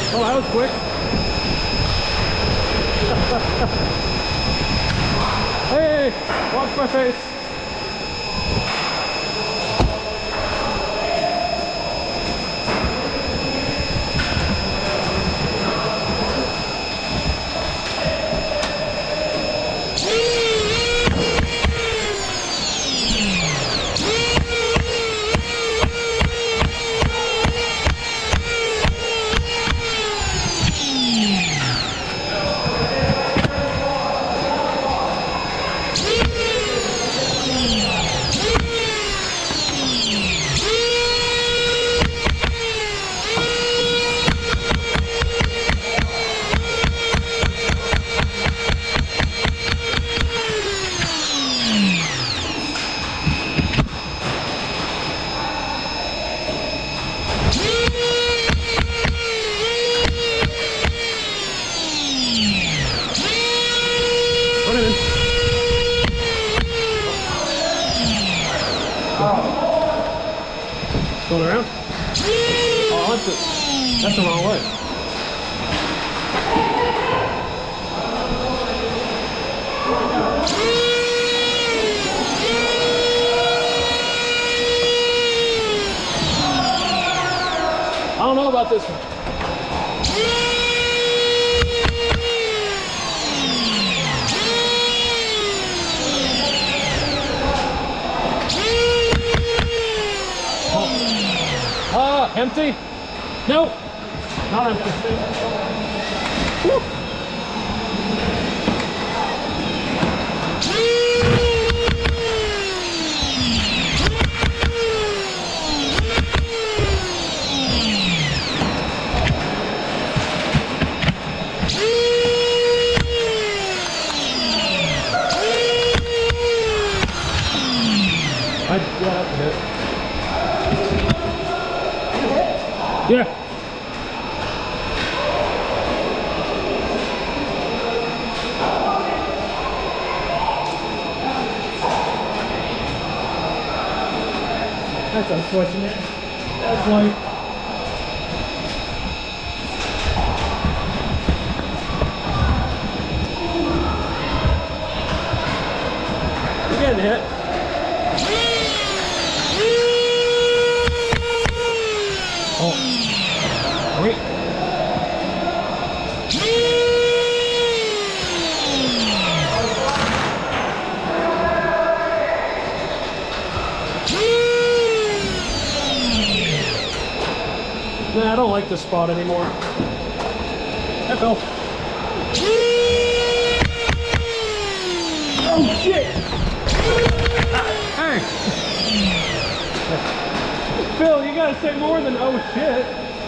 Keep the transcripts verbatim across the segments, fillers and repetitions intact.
Oh, that was quick. Hey, watch my face. Going around? Oh, that's it. That's the wrong way. I don't know about this one. Uh, empty? Nope, not empty. Woo. I, yeah, that's a hit. Yeah. That's unfortunate. That's light. You're getting hit. Oh. Wait. Nah, I don't like this spot anymore. I fell. Oh shit! Hey! Phil, you gotta say more than oh shit.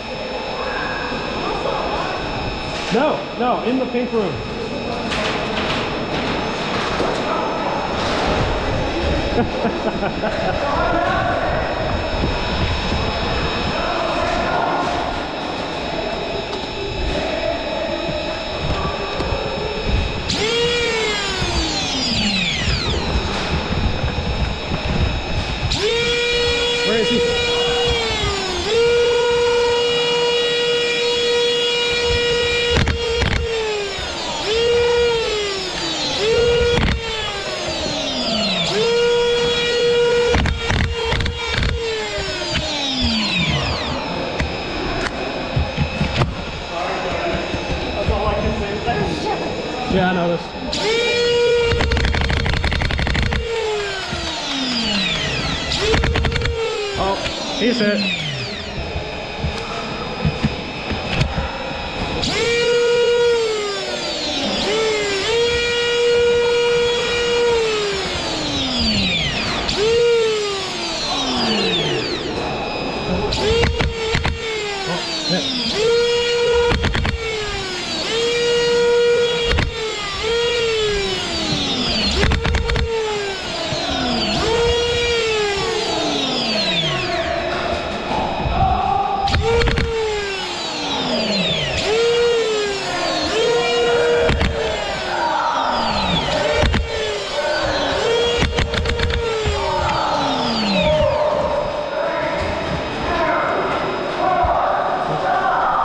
No, no, in the pink room. Where is he? Yeah, I noticed. Oh, he's hit.